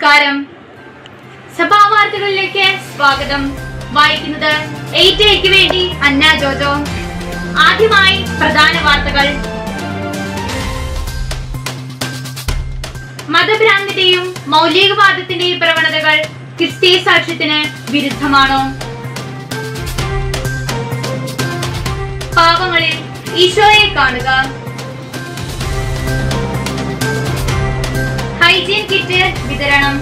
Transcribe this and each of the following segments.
നമസ്കാരം. സഭാവാർത്തകളിലേക്ക് സ്വാഗതം. വായിക്കുന്നത് എയ്റ്റയ്ക്ക് വേണ്ടി അന്ന ജോജോ. ആദ്യമായി പ്രധാന വാർത്തകൾ. മതഭ്രാന്തിന്റെയും മൗലികവാദത്തിന്റെയും പ്രവണതകൾ ക്രിസ്തീയ സാക്ഷ്യത്തിന് വിരുദ്ധമാണോ? പാവങ്ങളിൽ ഈശോയെ കാണുക. ഹൈജീൻ കിറ്റ് വിതരണം.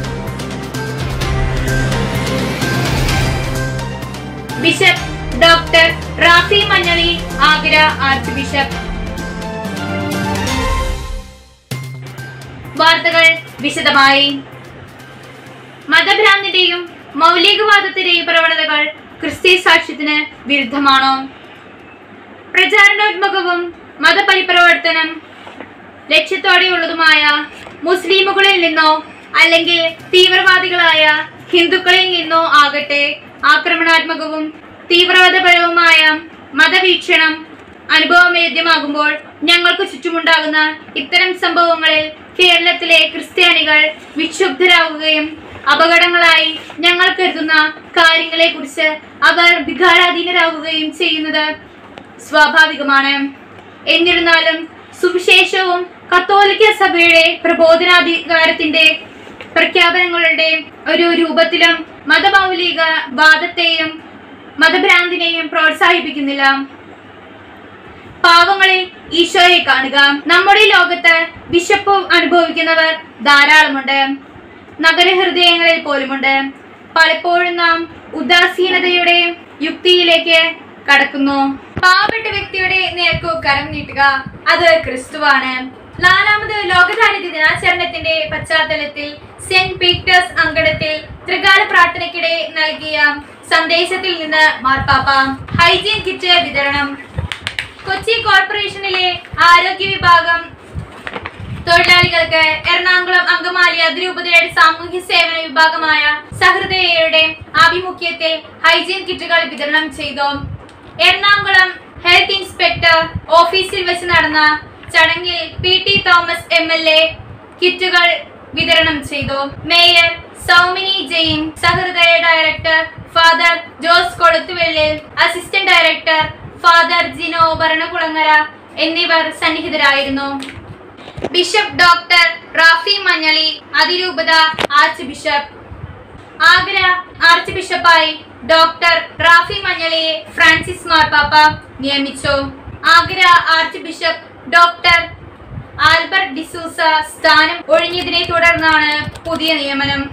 Bishop doctor Raphy Manjaly Agra archbishop. വാർത്തകൾ വിശദമായി. മതഭ്രാന്തിന്റെയും മൗലികവാദത്തിന്റെയും പ്രവണതകൾ ക്രിസ്തീയ സാക്ഷ്യത്തിന് വിരുദ്ധമാണോ? പ്രചാരണോന്മുഖവും മതപരിപ്രവർത്തനം ലക്ഷ്യത്തോടെയുള്ളതുമായ മുസ്ലിമുകളിൽ നിന്നോ അല്ലെങ്കിൽ തീവ്രവാദികളായ ഹിന്ദുക്കളിൽ നിന്നോ ആകട്ടെ, ആക്രമണാത്മകവും തീവ്രവാദപരവുമായ മതവീക്ഷണം അനുഭവവേദ്യമാകുമ്പോൾ ഞങ്ങൾക്ക് ചുറ്റുമുണ്ടാകുന്ന ഇത്തരം സംഭവങ്ങളിൽ കേരളത്തിലെ ക്രിസ്ത്യാനികൾ വിക്ഷുബ്ധരാകുകയും അപകടങ്ങളായി ഞങ്ങൾ കരുതുന്ന കാര്യങ്ങളെ കുറിച്ച് അവർ വികാരാധീനരാകുകയും ചെയ്യുന്നത് സ്വാഭാവികമാണ്. എന്നിരുന്നാലും സുവിശേഷവും കത്തോലിക്ക സഭയുടെ പ്രബോധനാധികാരത്തിന്റെ പ്രഖ്യാപനങ്ങളുടെ ഒരു രൂപത്തിലും മതമൗലിക വാദത്തെയും മതഭ്രാന്തിനെയും പ്രോത്സാഹിപ്പിക്കുന്നില്ല. പാവങ്ങളിൽ ഈശോയെ കാണുക. നമ്മുടെ ലോകത്ത് വിശപ്പ് അനുഭവിക്കുന്നവർ ധാരാളമുണ്ട്. നഗരഹൃദയങ്ങളിൽ പോലുമുണ്ട്. പലപ്പോഴും നാം ഉദാസീനതയുടെ യുക്തിയിലേക്ക് കടക്കുന്നു. പാവപ്പെട്ട വ്യക്തിയുടെ നേർക്കു കരം നീട്ടുക, അത് ക്രിസ്തുവാണ്. 4ാമത് ലോകദാരിദ്ര്യ ദിനാചരണത്തിന്റെ പശ്ചാത്തലത്തിൽ സെന്റ് പീറ്റേഴ്സ് അങ്കണത്തിൽ ത്രികാല പ്രാർത്ഥനയ്ക്കിടെ നൽകിയ സന്ദേശത്തിൽ നിന്ന് മാർപ്പാപ്പ. ഹൈജീൻ കിറ്റ് വിതരണം. കൊച്ചി കോർപ്പറേഷനിലെ ആരോഗ്യ വിഭാഗം തൊഴിലാളികൾക്ക് എറണാകുളം അങ്കമാലി അതിരൂപതയുടെ സാമൂഹ്യ സേവന വിഭാഗമായ സഹൃദയയുടെ ആഭിമുഖ്യത്തിൽ ഹൈജീൻ കിറ്റുകൾ വിതരണം ചെയ്തു. എറണാകുളം ഹെൽത്ത് ഇൻസ്പെക്ടർ ഓഫീസിൽ വെച്ച് നടന്ന ചടങ്ങിൽ PT തോമസ് MLA കിറ്റുകൾ വിതരണം ചെയ്തു. Mayor Soumini Jain, Sahrudaya director father Jose Koluthuvellil, assistant director father Jino Bharanikulangara എന്നിവർ സന്നിഹിതരായിരുന്നു. ബിഷപ്പ് ഡോക്ടർ റാഫി മഞ്ഞളി അതിരൂപത ആർച്ച് ബിഷപ്പ്. ആഗ്ര ആർച്ച് ബിഷപ്പായി ഡോക്ടർ റാഫി മഞ്ഞളിയെ ഫ്രാൻസിസ് മാർപ്പാപ്പ നിയമിച്ചു. Agra archbishop doctor Albert D'Souza സ്ഥാനം ഒഴിഞ്ഞതിനെ തുടർന്നാണ് പുതിയ നിയമനം.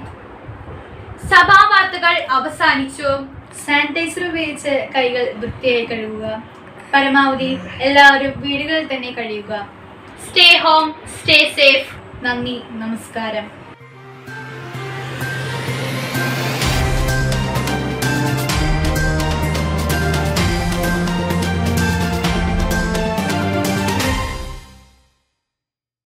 സഭാ വാർത്തകൾ അവസാനിച്ചു. സാനിറ്റൈസർ ഉപയോഗിച്ച് കൈകൾ വൃത്തിയായി കഴുകുക. പരമാവധി എല്ലാവരും വീടുകളിൽ തന്നെ കഴിയുക. Stay home, stay safe. നന്ദി, നമസ്കാരം.